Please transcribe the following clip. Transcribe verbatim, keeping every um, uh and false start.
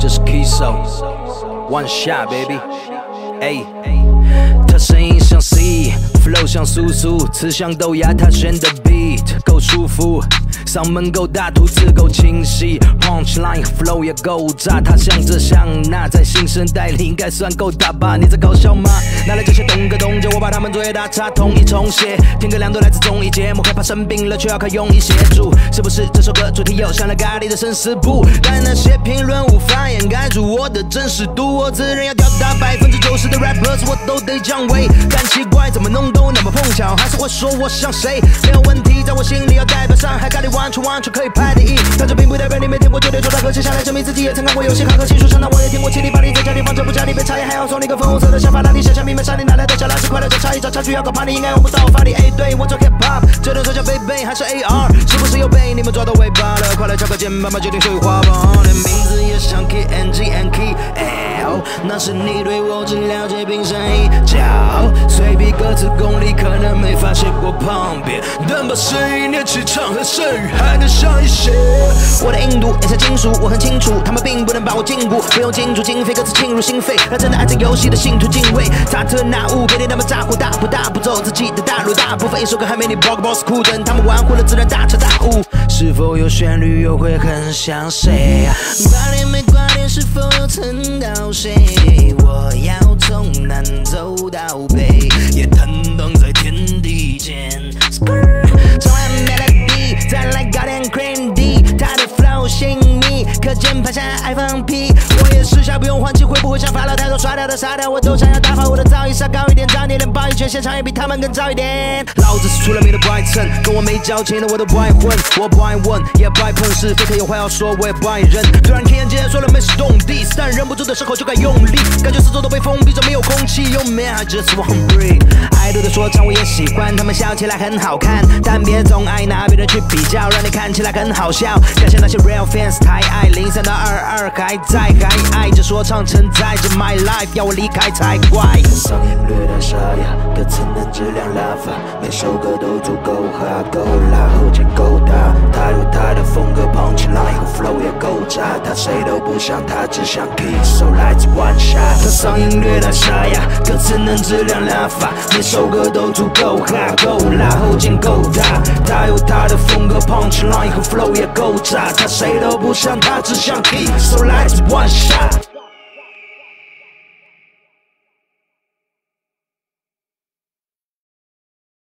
这是 Kiso One Shot Baby， 哎，他声音像 C，flow 像苏苏，词像豆芽，他选的 beat 够舒服，嗓门够大，吐字够清晰 ，punchline flow 也够炸，他像这像那，在新生代里应该算够大吧？你在搞笑吗？哪来这些懂个懂就我把他们作业打叉，统一重写，天哥两都来自综艺节目，害怕生病了却要靠庸医协助，是不是这首歌主题又像了咖喱的生死簿？但那些评论无法掩盖住我的真实度，我自认要吊打百分之九十的 rappers， 我都得降维。但奇怪，怎么弄都那么碰巧，还是会说我像谁？没有问题，在我心里要代表上海咖喱完全完全可以排第一。但这并不代表你没听过绝对做到歌，写下来证明自己也曾看过游戏卡壳技术上，那我也听过七里八里，在家里放着不家里被茶叶，还要送你个粉红色的小发拉力，想象明白山里哪来的小垃圾，快乐就差一找差距要搞怕，你应该用不到法力。哎，对我做 hip hop， 这段说叫 baby 还是 A R， 是不是又被你们抓到尾巴了？快来敲个键盘吧，决定谁画吧，连名字也像 K N G N K L， 那是你对我只了解冰山一角，随笔歌词功力可能没发现过旁边，但把声音练起唱和声语还能像一些。我的硬度也是金属，我很清楚，他们并不能把我禁锢，不用金主经费，歌词进入心肺，让真的爱这游戏的信徒敬畏。他特那物，别听他们咋呼大不大不走自己的大路，大部分一首歌还没你 block boss 酷，等他们玩火了自然大彻大悟。是否有旋律又会很像谁？挂念没挂念，是否有蹭到谁？我要从南走到北，也坦荡在天地间。重来 melody， 再来搞点 crandy， 他的 flow 吸引你，可键盘侠爱放屁。我也试下不用换气，会不会像发了太多刷掉的傻掉？我都想要打发我的噪音杀高一点，早点点抱一圈，现场也比他们更早一点。老子是出了名的不爱蹭，跟我没交情的我都不爱混，我不爱问，也不爱碰是非可有话要说，我也不爱忍。虽然天眼界说了没事动地，但忍不住的时候就该用力，感觉四周都被封闭着，没有空气。Yo man, I just want breathe。爱豆的说唱我也喜欢，他们笑起来很好看，但别总爱拿别人去比较，让你看起来很好笑。感谢那些 real fans 太爱，零三到二二还在，还爱着说唱承载着 my life， 要我离开才怪。嗓音略带沙哑，歌词能质量拉法，每首歌都足够哈，够辣，后劲够大，他有他的风格 punchline 和 flow 也够炸，他谁都不像他，只像 Kiso 来自 One Shot。他嗓音略带沙哑，歌词能质量拉法，每首歌都足够哈，够辣，后劲够大，他有他的风格 punchline 和 flow 也够炸，他谁都不像他，只像 Kiso 来自 One Shot。